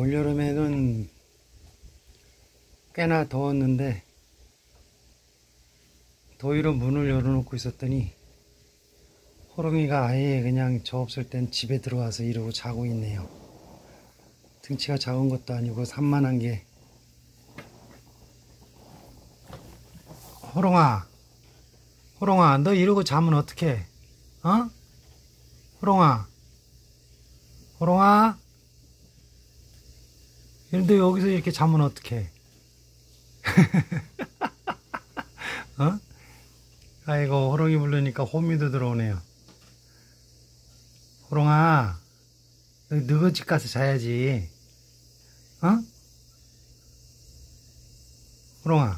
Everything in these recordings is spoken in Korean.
올여름에는 꽤나 더웠는데 더위로 문을 열어놓고 있었더니 호롱이가 아예 그냥 저 없을 땐 집에 들어와서 이러고 자고 있네요. 등치가 작은 것도 아니고 산만한 게. 호롱아, 호롱아, 너 이러고 자면 어떡해? 어? 호롱아, 호롱아, 너 여기서 이렇게 자면 어떡해? 어? 아이고, 호롱이 부르니까 호미도 들어오네요. 호롱아, 여기 너희 집 가서 자야지. 어? 호롱아,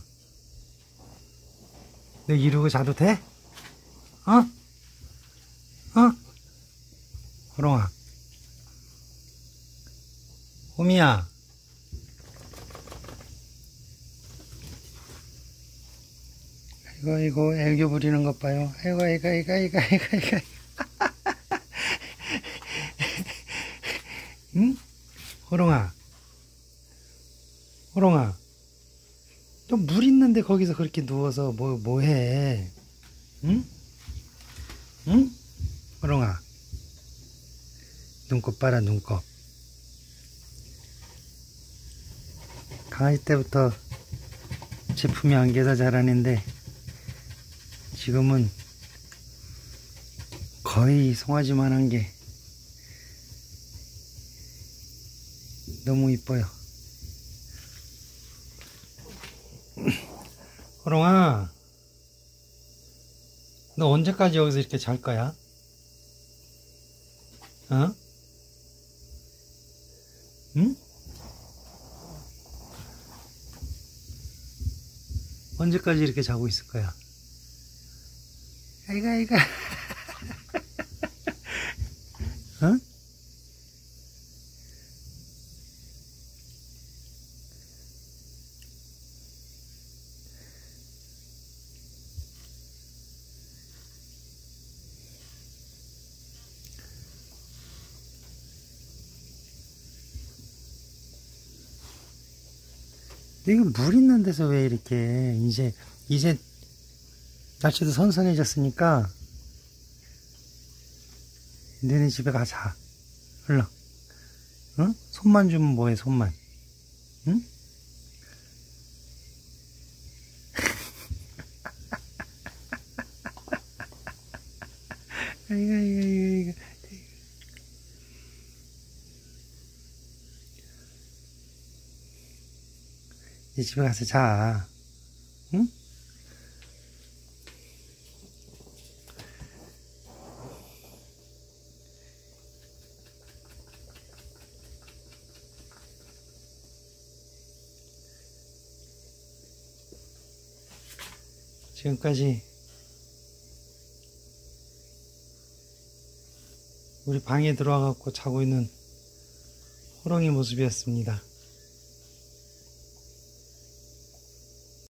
너 이러고 자도 돼? 어? 어? 호롱아, 호미야, 이거 애교 부리는 것 봐요. 아이고. 응? 호롱아, 호롱아, 또 물 있는데 거기서 그렇게 누워서 뭐 해? 응? 응? 호롱아, 눈곱 봐라, 눈곱. 강아지 때부터 제품이 안겨서 자라는데 지금은 거의 송아지만한 게 너무 이뻐요. 호롱아, 너 언제까지 여기서 이렇게 잘 거야? 어? 응? 언제까지 이렇게 자고 있을 거야? 아이고. 어? 이거 물 있는 데서 왜 이렇게 이제 날씨도 선선해졌으니까 너네 집에 가자. 얼른. 응? 손만 주면 뭐해, 손만. 응? 아이고. 네 집에 가서 자. 응? 지금까지 우리 방에 들어와 갖고 자고 있는 호롱이 모습이었습니다.